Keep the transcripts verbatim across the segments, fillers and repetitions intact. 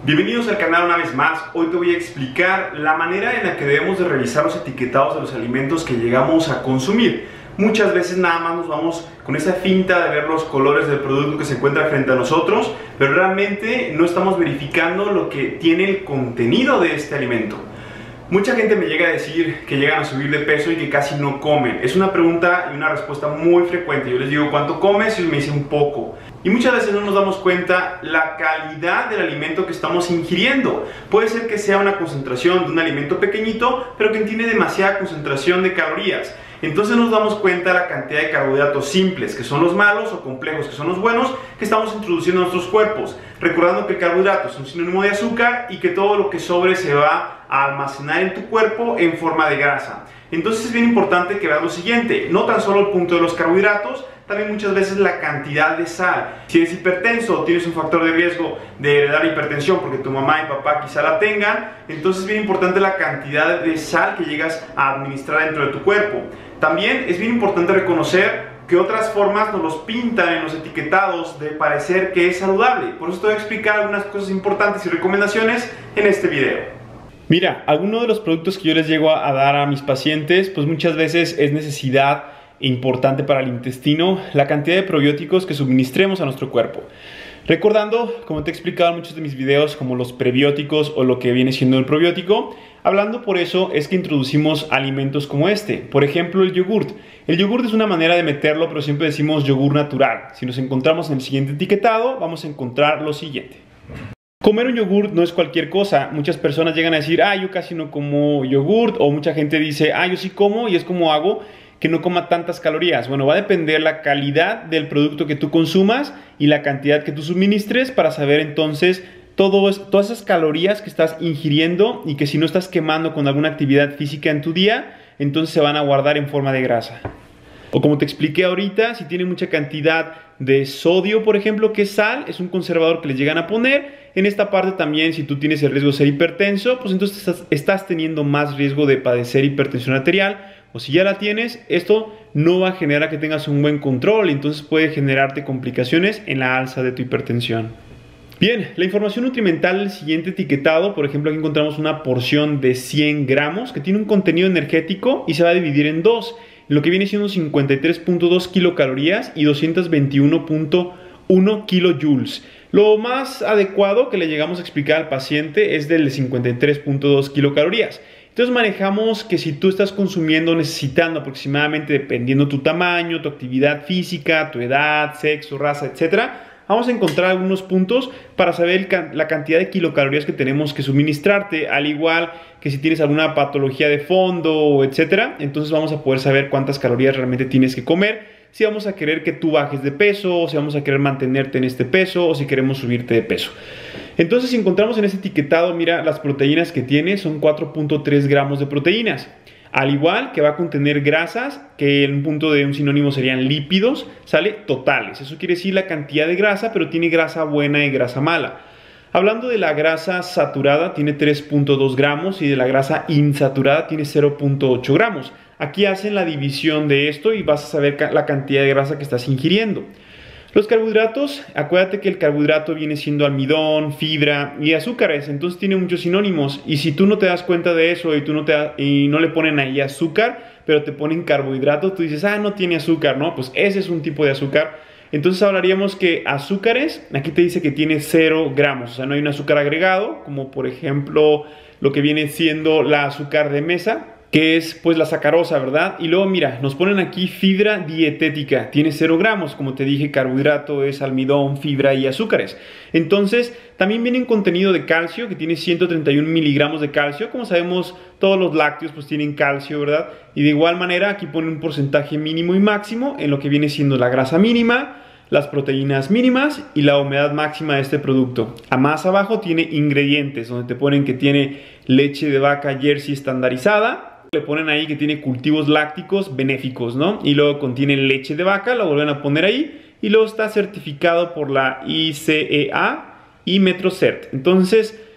Bienvenidos al canal una vez más. Hoy te voy a explicar la manera en la que debemos de revisar los etiquetados de los alimentos que llegamos a consumir. Muchas veces nada más nos vamos con esa finta de ver los colores del producto que se encuentra frente a nosotros, pero realmente no estamos verificando lo que tiene el contenido de este alimento. Mucha gente me llega a decir que llegan a subir de peso y que casi no comen. Es una pregunta y una respuesta muy frecuente. Yo les digo, ¿cuánto comes? Y me dicen un poco. Y muchas veces no nos damos cuenta la calidad del alimento que estamos ingiriendo. Puede ser que sea una concentración de un alimento pequeñito, pero que tiene demasiada concentración de calorías. Entonces nos damos cuenta de la cantidad de carbohidratos simples, que son los malos, o complejos, que son los buenos, que estamos introduciendo en nuestros cuerpos. Recordando que el carbohidrato es un sinónimo de azúcar y que todo lo que sobre se va a almacenar en tu cuerpo en forma de grasa. Entonces es bien importante que veas lo siguiente, no tan solo el punto de los carbohidratos, también muchas veces la cantidad de sal. Si eres hipertenso o tienes un factor de riesgo de heredar hipertensión porque tu mamá y papá quizá la tengan, entonces es bien importante la cantidad de sal que llegas a administrar dentro de tu cuerpo. También es bien importante reconocer que otras formas nos los pintan en los etiquetados de parecer que es saludable. Por eso te voy a explicar algunas cosas importantes y recomendaciones en este video. Mira, algunos de los productos que yo les llego a dar a mis pacientes, pues muchas veces es necesidad importante para el intestino la cantidad de probióticos que suministremos a nuestro cuerpo. Recordando, como te he explicado en muchos de mis videos, como los prebióticos o lo que viene siendo el probiótico, hablando por eso es que introducimos alimentos como este. Por ejemplo, el yogurt. El yogurt es una manera de meterlo, pero siempre decimos yogur natural. Si nos encontramos en el siguiente etiquetado, vamos a encontrar lo siguiente. Comer un yogurt no es cualquier cosa. Muchas personas llegan a decir, ah, yo casi no como yogurt, o mucha gente dice, ah, yo sí como y es como hago que no coma tantas calorías. Bueno, va a depender la calidad del producto que tú consumas y la cantidad que tú suministres para saber entonces todo es, todas esas calorías que estás ingiriendo y que si no estás quemando con alguna actividad física en tu día, entonces se van a guardar en forma de grasa. O como te expliqué ahorita, si tiene mucha cantidad de sodio, por ejemplo, que es sal, es un conservador que les llegan a poner. En esta parte también, si tú tienes el riesgo de ser hipertenso, pues entonces estás, estás teniendo más riesgo de padecer hipertensión arterial. O si ya la tienes, esto no va a generar que tengas un buen control, entonces puede generarte complicaciones en la alza de tu hipertensión. Bien, la información nutrimental del siguiente etiquetado, por ejemplo, aquí encontramos una porción de cien gramos que tiene un contenido energético y se va a dividir en dos, lo que viene siendo cincuenta y tres punto dos kilocalorías y doscientos veintiuno punto uno kilojoules. Lo más adecuado que le llegamos a explicar al paciente es del cincuenta y tres punto dos kilocalorías. Entonces manejamos que si tú estás consumiendo, necesitando aproximadamente, dependiendo tu tamaño, tu actividad física, tu edad, sexo, raza, etcétera, vamos a encontrar algunos puntos para saber la cantidad de kilocalorías que tenemos que suministrarte, al igual que si tienes alguna patología de fondo, etcétera, entonces vamos a poder saber cuántas calorías realmente tienes que comer, si vamos a querer que tú bajes de peso, o si vamos a querer mantenerte en este peso, o si queremos subirte de peso. Entonces, si encontramos en este etiquetado, mira, las proteínas que tiene son cuatro punto tres gramos de proteínas. Al igual que va a contener grasas, que en un punto de un sinónimo serían lípidos, sale totales. Eso quiere decir la cantidad de grasa, pero tiene grasa buena y grasa mala. Hablando de la grasa saturada, tiene tres punto dos gramos y de la grasa insaturada tiene cero punto ocho gramos. Aquí hacen la división de esto y vas a saber la cantidad de grasa que estás ingiriendo. Los carbohidratos, acuérdate que el carbohidrato viene siendo almidón, fibra y azúcares, entonces tiene muchos sinónimos y si tú no te das cuenta de eso y, tú no, te da, y no le ponen ahí azúcar, pero te ponen carbohidratos, tú dices, ah, no tiene azúcar, ¿no? Pues ese es un tipo de azúcar. Entonces hablaríamos que azúcares, aquí te dice que tiene cero gramos, o sea, no hay un azúcar agregado, como por ejemplo lo que viene siendo la azúcar de mesa, que es pues la sacarosa, ¿verdad? Y luego mira, nos ponen aquí fibra dietética, tiene cero gramos, como te dije, carbohidrato es almidón, fibra y azúcares. Entonces, también viene un contenido de calcio, que tiene ciento treinta y un miligramos de calcio, como sabemos, todos los lácteos pues tienen calcio, ¿verdad? Y de igual manera, aquí pone un porcentaje mínimo y máximo, en lo que viene siendo la grasa mínima, las proteínas mínimas y la humedad máxima de este producto. A más abajo tiene ingredientes, donde te ponen que tiene leche de vaca Jersey estandarizada, le ponen ahí que tiene cultivos lácticos benéficos, ¿no? Y luego contiene leche de vaca, lo vuelven a poner ahí, y luego está certificado por la I C E A y Metrocert. Entonces,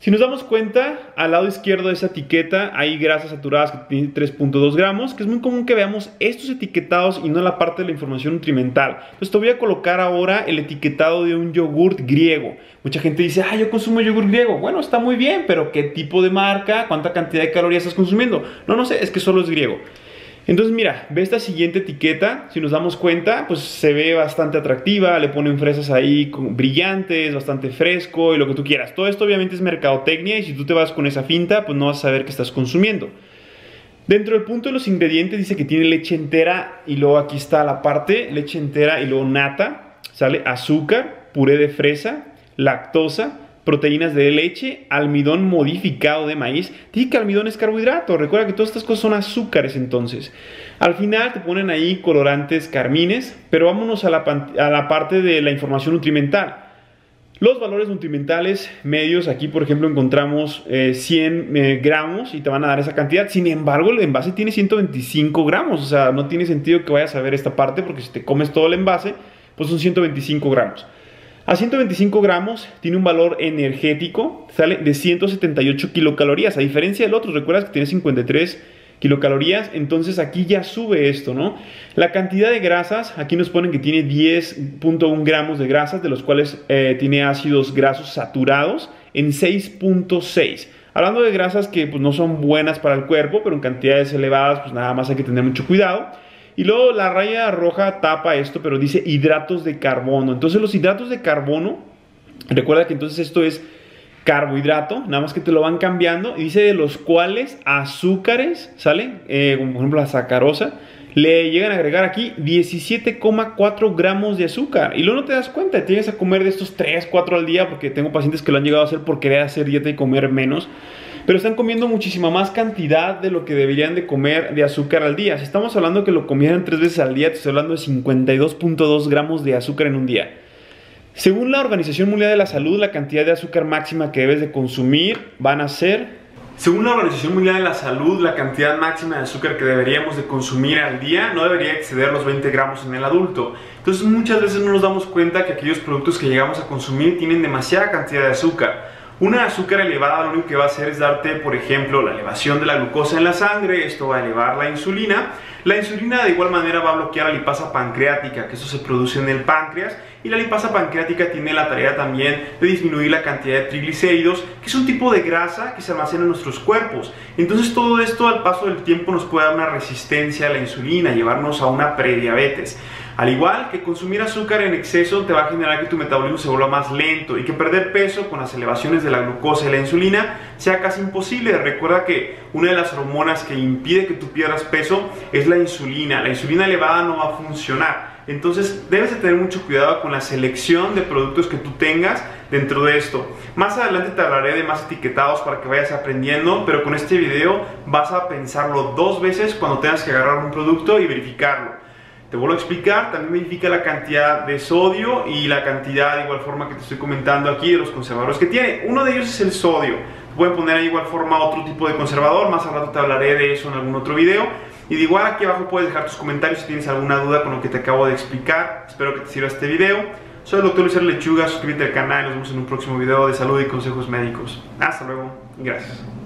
Si nos damos cuenta, al lado izquierdo de esa etiqueta hay grasas saturadas que tienen tres punto dos gramos, que es muy común que veamos estos etiquetados y no la parte de la información nutrimental. Entonces te voy a colocar ahora el etiquetado de un yogurt griego. Mucha gente dice, ah, yo consumo yogurt griego. Bueno, está muy bien, pero ¿qué tipo de marca? ¿Cuánta cantidad de calorías estás consumiendo? No, no sé, es que solo es griego. Entonces mira, ve esta siguiente etiqueta, si nos damos cuenta, pues se ve bastante atractiva, le ponen fresas ahí con, brillantes, bastante fresco y lo que tú quieras. Todo esto obviamente es mercadotecnia y si tú te vas con esa finta, pues no vas a saber qué estás consumiendo. Dentro del punto de los ingredientes dice que tiene leche entera y luego aquí está la parte, leche entera y luego nata, sale azúcar, puré de fresa, lactosa, proteínas de leche, almidón modificado de maíz. Dice que almidón es carbohidrato. Recuerda que todas estas cosas son azúcares entonces. Al final te ponen ahí colorantes carmines, pero vámonos a la, a la parte de la información nutrimental. Los valores nutrimentales medios, aquí por ejemplo encontramos eh, cien eh, gramos y te van a dar esa cantidad. Sin embargo, el envase tiene ciento veinticinco gramos, o sea, no tiene sentido que vayas a ver esta parte porque si te comes todo el envase, pues son ciento veinticinco gramos. A ciento veinticinco gramos tiene un valor energético, sale de ciento setenta y ocho kilocalorías, a diferencia del otro, recuerdas que tiene cincuenta y tres kilocalorías, entonces aquí ya sube esto, ¿no? La cantidad de grasas, aquí nos ponen que tiene diez punto uno gramos de grasas, de los cuales eh, tiene ácidos grasos saturados en seis punto seis. Hablando de grasas que pues, no son buenas para el cuerpo, pero en cantidades elevadas, pues nada más hay que tener mucho cuidado. Y luego la raya roja tapa esto, pero dice hidratos de carbono. Entonces los hidratos de carbono, recuerda que entonces esto es carbohidrato, nada más que te lo van cambiando. Y dice de los cuales azúcares, ¿sale? Eh, como por ejemplo la sacarosa, le llegan a agregar aquí diecisiete coma cuatro gramos de azúcar. Y luego no te das cuenta, tienes a comer de estos tres, cuatro al día, porque tengo pacientes que lo han llegado a hacer por querer hacer dieta y comer menos. Pero están comiendo muchísima más cantidad de lo que deberían de comer de azúcar al día. Si estamos hablando que lo comieran tres veces al día, te estoy hablando de cincuenta y dos punto dos gramos de azúcar en un día. Según la Organización Mundial de la Salud, la cantidad de azúcar máxima que debes de consumir van a ser... Según la Organización Mundial de la Salud, la cantidad máxima de azúcar que deberíamos de consumir al día no debería exceder los veinte gramos en el adulto. Entonces muchas veces no nos damos cuenta que aquellos productos que llegamos a consumir tienen demasiada cantidad de azúcar. Una azúcar elevada lo único que va a hacer es darte, por ejemplo, la elevación de la glucosa en la sangre. Esto va a elevar la insulina. La insulina de igual manera va a bloquear la lipasa pancreática, que eso se produce en el páncreas. Y la lipasa pancreática tiene la tarea también de disminuir la cantidad de triglicéridos, que es un tipo de grasa que se almacena en nuestros cuerpos. Entonces todo esto al paso del tiempo nos puede dar una resistencia a la insulina, llevarnos a una prediabetes. Al igual que consumir azúcar en exceso te va a generar que tu metabolismo se vuelva más lento y que perder peso con las elevaciones de la glucosa y la insulina sea casi imposible. Recuerda que una de las hormonas que impide que tú pierdas peso es la insulina. La insulina elevada no va a funcionar. Entonces debes de tener mucho cuidado con la selección de productos que tú tengas dentro de esto. Más adelante te hablaré de más etiquetados para que vayas aprendiendo, pero con este video vas a pensarlo dos veces cuando tengas que agarrar un producto y verificarlo. Te vuelvo a explicar, también verifica la cantidad de sodio y la cantidad de igual forma que te estoy comentando aquí de los conservadores que tiene. Uno de ellos es el sodio. Pueden poner de igual forma otro tipo de conservador, más al rato te hablaré de eso en algún otro video. Y de igual aquí abajo puedes dejar tus comentarios si tienes alguna duda con lo que te acabo de explicar. Espero que te sirva este video. Soy el doctor Luis R. Lechuga, suscríbete al canal y nos vemos en un próximo video de salud y consejos médicos. Hasta luego, gracias.